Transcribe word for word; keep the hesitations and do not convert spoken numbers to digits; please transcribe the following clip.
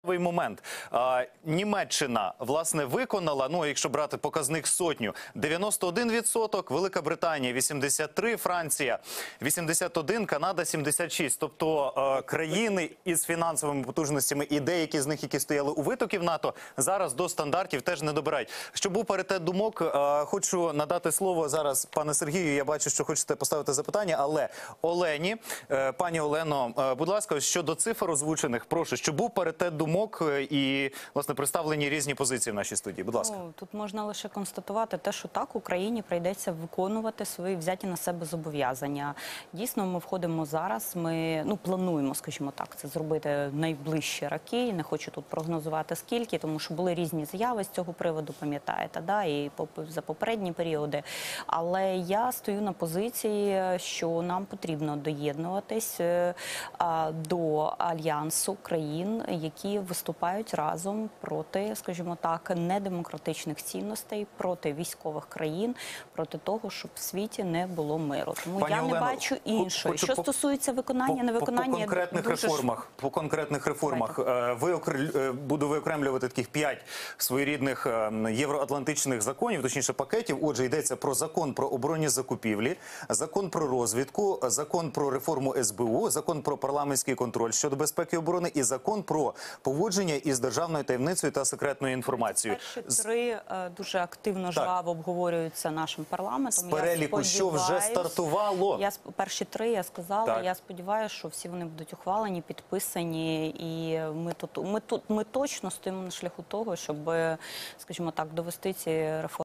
момент. А, Німеччина, власне, виконала, ну, якщо брати показник сотню, дев'яносто один відсоток, Велика Британія вісімдесят три, Франція вісімдесят один, Канада сімдесят шість. Тобто а, країни із фінансовими потужностями і деякі з них, які стояли у витоків НАТО, зараз до стандартів теж не добирають. Щоб був паритет думок, а, хочу надати слово зараз пане Сергію. Я бачу, що хочете поставити запитання, але Олені, е, пані Олено, е, будь ласка, щодо цифр озвучених, прошу, щоб був паритет думок і, власне, представлені різні позиції в нашій студії. Будь ласка. Ну, тут можна лише констатувати те, що так, Україні прийдеться виконувати свої взяті на себе зобов'язання. Дійсно, ми входимо зараз, ми, ну, плануємо, скажімо так, це зробити найближчі роки. Не хочу тут прогнозувати скільки, тому що були різні заяви з цього приводу, пам'ятаєте, да, і за попередні періоди. Але я стою на позиції, що нам потрібно доєднуватись до альянсу країн, які виступають разом проти, скажімо так, недемократичних цінностей, проти військових країн, проти того, щоб в світі не було миру. Тому Пані я Олено, не бачу іншої. Що по, стосується виконання, по, невиконання... По конкретних дуже... реформах, по конкретних реформах ви, буду виокремлювати таких п'ять своєрідних євроатлантичних законів, точніше пакетів. Отже, йдеться про закон про оборонні закупівлі, закон про розвідку, закон про реформу ес бе у, закон про парламентський контроль щодо безпеки і оборони і закон про поводження із державною таємницею та секретною інформацією. Перші три дуже активно, жваво обговорюються нашим парламентом. З переліку, що вже стартувало? Я, перші три, я сказала, так. Я сподіваюся, що всі вони будуть ухвалені, підписані, і ми, тут, ми, тут, ми точно стоїмо на шляху того, щоб, скажімо так, довести ці реформи.